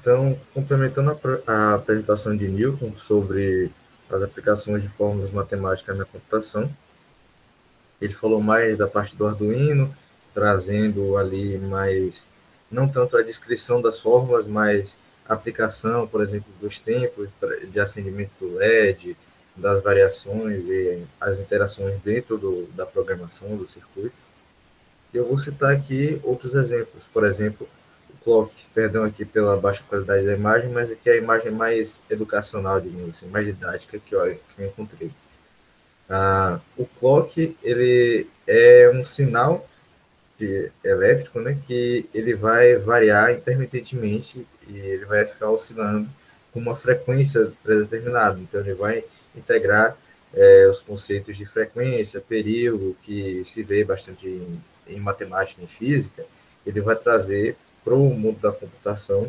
Então, complementando a apresentação de Newton sobre as aplicações de fórmulas matemáticas na computação, ele falou mais da parte do Arduino, trazendo ali mais, não tanto a descrição das fórmulas, mas a aplicação, por exemplo, dos tempos de acendimento do LED, das variações e as interações dentro da programação do circuito. Eu vou citar aqui outros exemplos, por exemplo, o clock, perdão aqui pela baixa qualidade da imagem, mas aqui é a imagem mais educacional, digamos assim, mais didática que eu encontrei. O clock, ele é um sinal elétrico, né, que ele vai variar intermitentemente e ele vai ficar oscilando com uma frequência predeterminada. Então, ele vai integrar os conceitos de frequência, período, que se vê bastante em matemática e física, ele vai trazer para o mundo da computação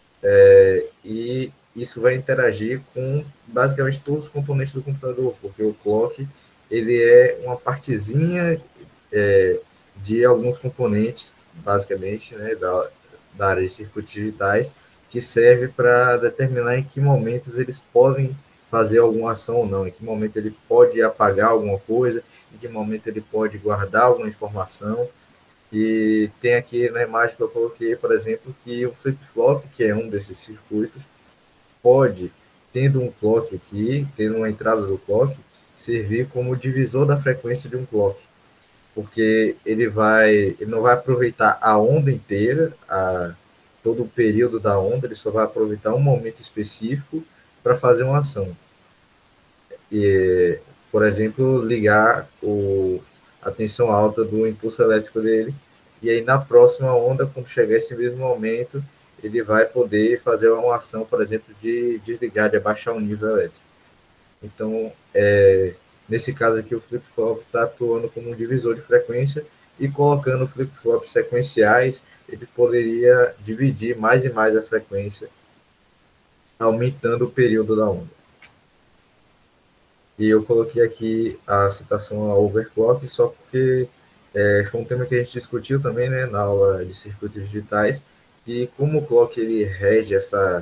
e isso vai interagir com basicamente todos os componentes do computador, porque o clock ele é uma partezinha de alguns componentes, basicamente, né, da área de circuitos digitais, que serve para determinar em que momentos eles podem fazer alguma ação ou não, em que momento ele pode apagar alguma coisa, em que momento ele pode guardar alguma informação. E tem aqui na imagem que eu coloquei, por exemplo, que o flip-flop, que é um desses circuitos, pode, tendo um clock aqui, tendo uma entrada do clock, servir como divisor da frequência de um clock, porque ele não vai aproveitar a onda inteira, todo o período da onda, ele só vai aproveitar um momento específico para fazer uma ação. E, por exemplo, ligar a tensão alta do impulso elétrico dele, e aí na próxima onda, quando chegar esse mesmo momento, ele vai poder fazer uma ação, por exemplo, de desligar, de abaixar o nível elétrico. Então, nesse caso aqui, o flip-flop está atuando como um divisor de frequência e colocando flip-flops sequenciais, ele poderia dividir mais e mais a frequência, aumentando o período da onda. E eu coloquei aqui a citação a overclock só porque foi um tema que a gente discutiu também, né, na aula de circuitos digitais, e como o clock ele rege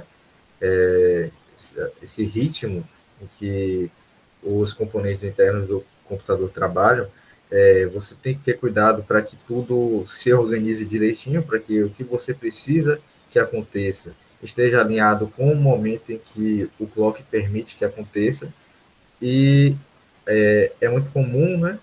esse ritmo em que os componentes internos do computador trabalham, você tem que ter cuidado para que tudo se organize direitinho, para que o que você precisa que aconteça esteja alinhado com o momento em que o clock permite que aconteça. E é muito comum, né,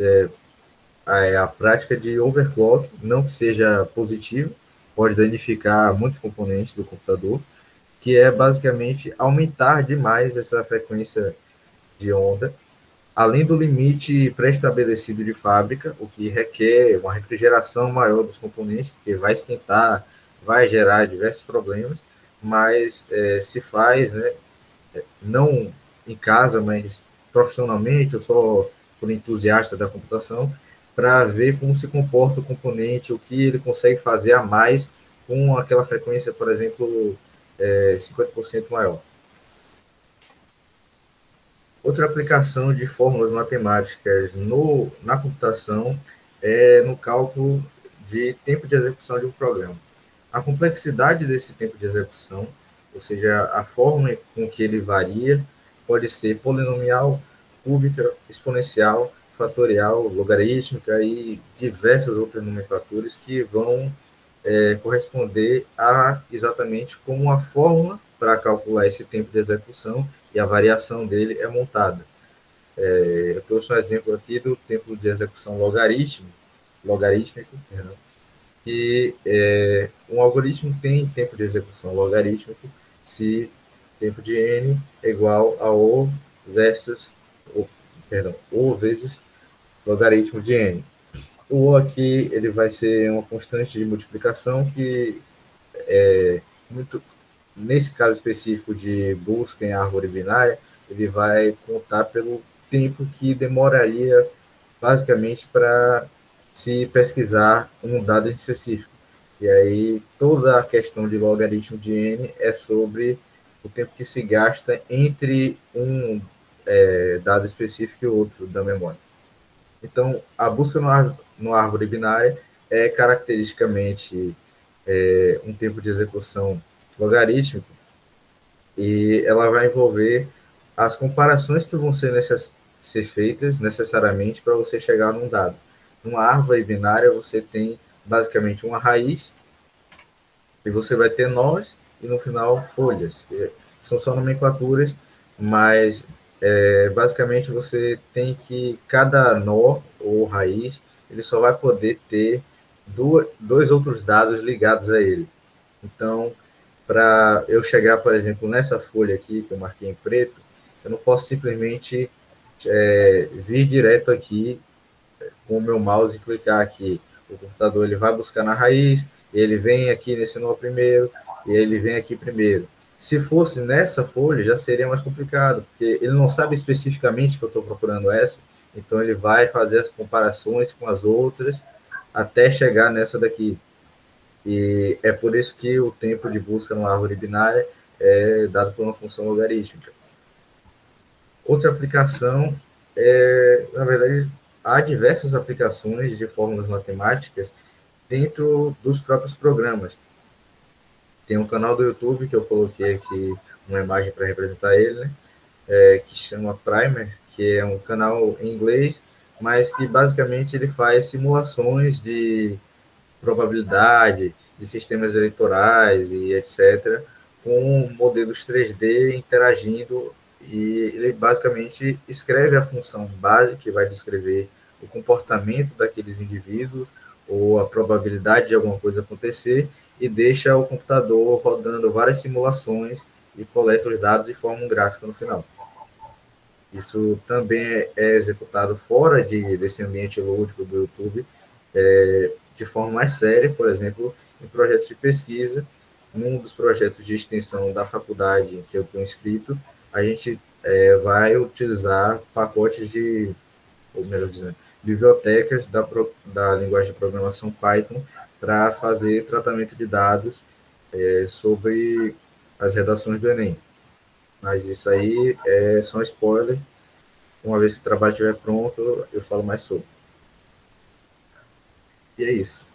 a prática de overclock, não que seja positivo, pode danificar muitos componentes do computador, que é basicamente aumentar demais essa frequência de onda, além do limite pré-estabelecido de fábrica, o que requer uma refrigeração maior dos componentes, porque vai esquentar, vai gerar diversos problemas, mas se faz, né, não em casa, mas profissionalmente, ou só por entusiasta da computação, para ver como se comporta o componente, o que ele consegue fazer a mais com aquela frequência, por exemplo, 50% maior. Outra aplicação de fórmulas matemáticas na computação é no cálculo de tempo de execução de um programa. A complexidade desse tempo de execução, ou seja, a forma com que ele varia, pode ser polinomial, cúbica, exponencial, fatorial, logarítmica e diversas outras nomenclaturas que vão corresponder a exatamente como a fórmula para calcular esse tempo de execução e a variação dele é montada. Eu trouxe um exemplo aqui do tempo de execução logarítmico, perdão, que um algoritmo tem tempo de execução logarítmico se tempo de n é igual a o vezes logaritmo de n. O O aqui ele vai ser uma constante de multiplicação que muito nesse caso específico de busca em árvore binária, ele vai contar pelo tempo que demoraria basicamente para se pesquisar um dado em específico. E aí toda a questão de logaritmo de n é sobre o tempo que se gasta entre um dado específico e outro da memória. Então, a busca no árvore binária é caracteristicamente um tempo de execução logarítmico, e ela vai envolver as comparações que vão ser feitas necessariamente para você chegar num dado. Numa árvore binária, você tem basicamente uma raiz, e você vai ter nós, e no final, folhas. São só nomenclaturas, mas basicamente você tem que cada nó ou raiz, ele só vai poder ter dois outros dados ligados a ele. Então, para eu chegar, por exemplo, nessa folha aqui, que eu marquei em preto, eu não posso simplesmente vir direto aqui com o meu mouse e clicar aqui. O computador ele vai buscar na raiz, ele vem aqui nesse nó primeiro, e ele vem aqui primeiro. Se fosse nessa folha, já seria mais complicado, porque ele não sabe especificamente que eu estou procurando essa, então ele vai fazer as comparações com as outras até chegar nessa daqui. E é por isso que o tempo de busca numa árvore binária é dado por uma função logarítmica. Outra aplicação na verdade, há diversas aplicações de fórmulas matemáticas dentro dos próprios programas. Tem um canal do YouTube que eu coloquei aqui uma imagem para representar ele, né? Que chama Primer, que é um canal em inglês, mas que basicamente ele faz simulações de probabilidade, de sistemas eleitorais e etc., com modelos 3D interagindo, e ele basicamente escreve a função base que vai descrever o comportamento daqueles indivíduos ou a probabilidade de alguma coisa acontecer, e deixa o computador rodando várias simulações e coleta os dados e forma um gráfico no final. Isso também é executado fora desse ambiente lúdico do YouTube, de forma mais séria, por exemplo, em projetos de pesquisa. Num dos projetos de extensão da faculdade que eu estou inscrito, a gente vai utilizar pacotes ou melhor dizendo, bibliotecas da linguagem de programação Python para fazer tratamento de dados sobre as redações do Enem. Mas isso aí é só um spoiler. Uma vez que o trabalho estiver pronto, eu falo mais sobre. E é isso.